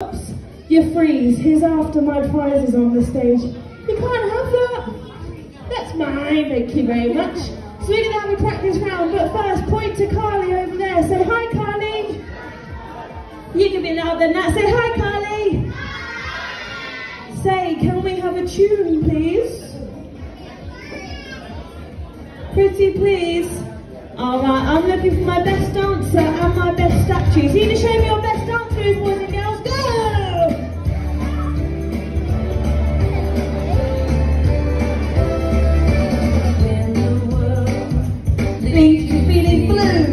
stops, you freeze. Here's after my prizes on the stage. You can't have that. That's mine, thank you very much. So we're going to have a practice round, but first point to Carly over there. Say hi, Carly. You can be louder than that. Say hi, Carly. Say, can we have a tune, please? Pretty please. Alright, I'm looking for my best dancer and my best statues. You need to show me your best dancers, boys and girls. Go! When the world leaves you feeling blue.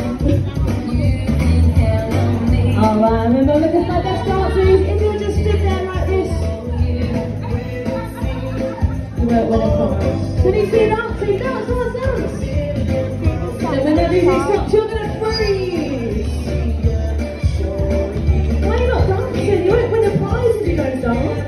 Alright, remember, look at my best dancers. If you just stood there like this, you won't win a prize. Can you see dancing? Dance, dance, dance. So whenever you stop, you're going to freeze. Why are you not dancing? You won't win a prize if you don't dance.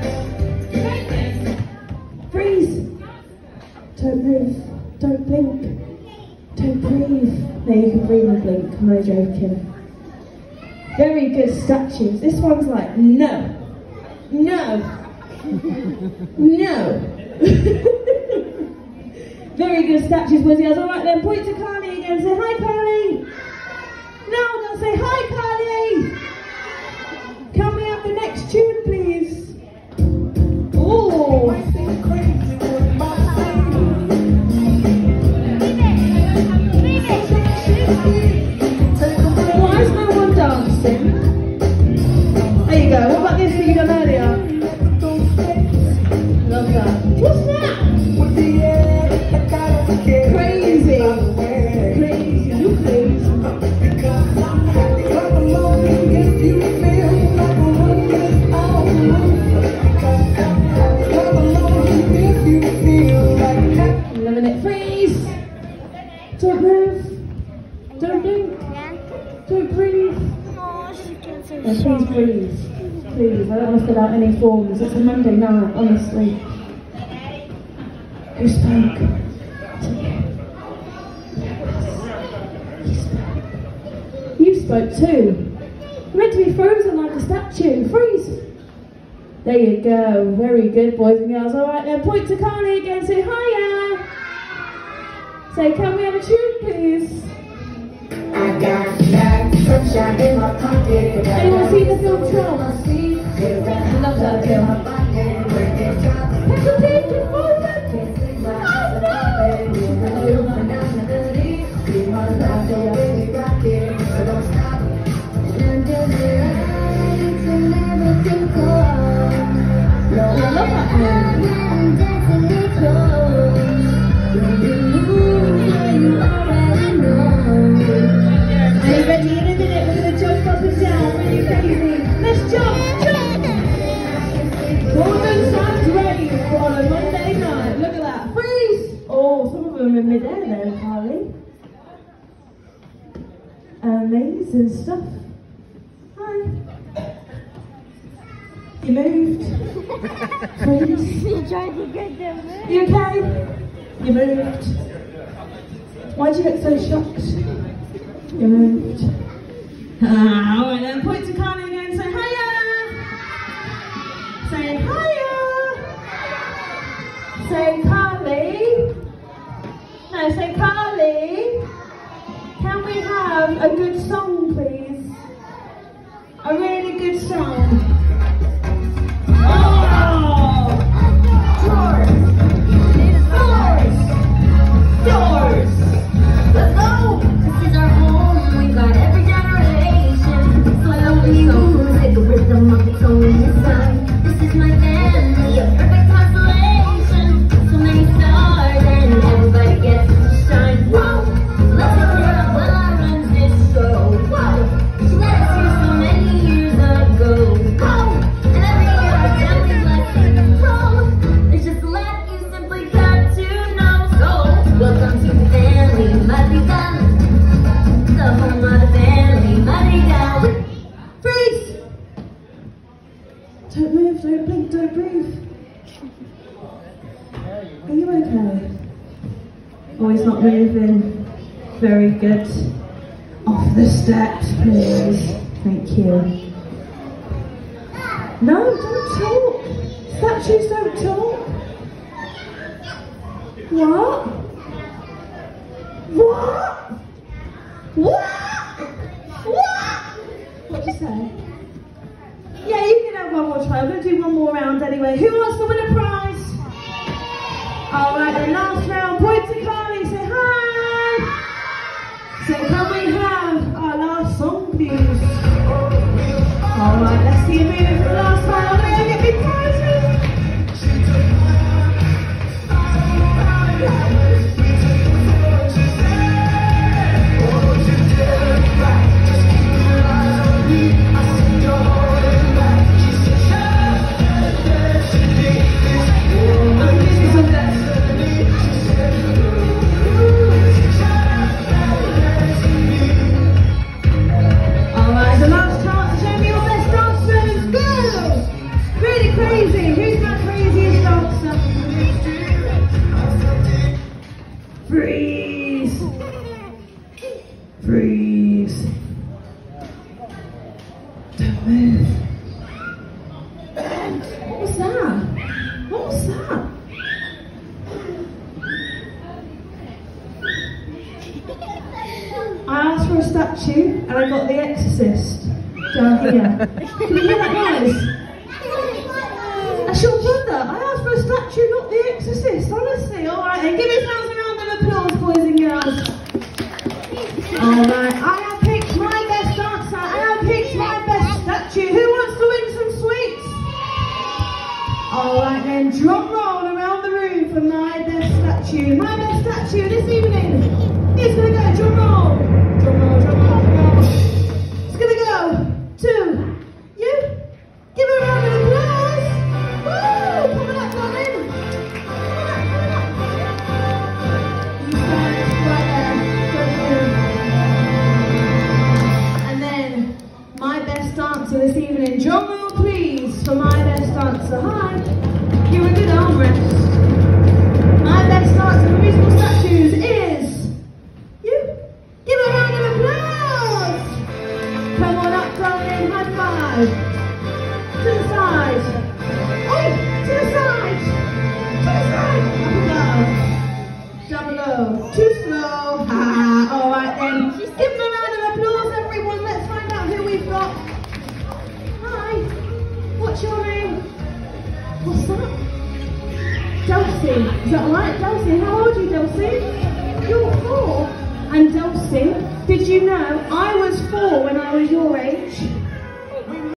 Freeze. Don't move. Don't blink. Don't breathe. No, you can breathe and blink. No joking. Very good statues. This one's like, no. No. No. Very good statues, boys and girls. All right then, point to Carly again. Say hi, Carly. Now I'm going to say hi, Carly. Can we have the next tune, please? Oh. Why is no one dancing? There you go. What about this that you done earlier? Love that. What's that? Crazy. Crazy. You crazy. Eliminate freeze. Don't move. Don't blink. Don't breathe. Yeah, please breathe. Please, I don't want to fill out any forms. It's a Monday night, honestly. Who spoke to you? You spoke too. You're meant to be frozen like a statue. Freeze. There you go. Very good, boys and girls. All right then, point to Carly again. Say hiya. Say, can we have a tune, please? I got that sunshine in my pocket. Anyone seen the film Tron? I love that film. In mid-air there, Carly. Amazing stuff. Hi. You moved. Please. You tried to get them. You okay? You moved. Why did you look so shocked? You moved. Alright then, point to Carly again. Say hiya. Say hiya. Say Carly. No, say Carly, can we have a good song, please? A really good song. Oh! Doors! Let's go! This is our home, we got every generation. Slowly music, the rhythm of its own design. This is my family, a perfect constellation. So many stars and everybody gets to shine. Whoa! Let's go around while I run this show. Whoa! So let us hear so many years ago. Whoa! And every year our family life can grow. It's just a lot you simply got to know. So welcome to the family, Madrigal. The home of the family, Madrigal. Freeze! Don't move, don't blink, don't breathe. Are you okay? Oh, he's not moving. Very good. Off the steps, please. Thank you. No, don't talk. Statues don't talk. What? What? What? What? What'd you say? Yeah, you can have one more try. We're going to do one more round anyway. Who wants to win a prize? Alright, then last round. Point to Carly. Say hi. So can we have our last song, please? Alright, let's see you moving for the last time. I'm going to get big prizes. Freeze! Freeze! Don't move. What was that? What was that? I asked for a statue and I got The Exorcist down here. Can you hear that noise? That's your brother. I asked for a statue, not The Exorcist. Honestly, alright then. Give yourselves a round of applause, boys and girls. Alright, I have picked my best dancer. I have picked my best statue. Who wants to win some sweets? Alright then, drum roll around the room for my best statue. My best statue this evening is going to go, drum roll. Drum roll, drum roll, drum roll. It's going to go to you. Give her a round of applause. Woo! Coming up, darling. You stand right there. And then my best dancer this evening. Drum roll, please, for my best dancer. Hi. Give her a good armrest. My best dancer for musical statues is you. Give her a round of applause. Come on up, darling. High five. To the side. Oi! To the side. To the side. Up and down. Down below. Too slow. Alright then. Give them a round of applause, everyone. Let's find out who we've got. Hi. What's your name? What's that? Dulcie. Is that right, Dulcie? How old are you, Dulcie? You're 4. And Dulcie, did you know I was 4 when I was your age?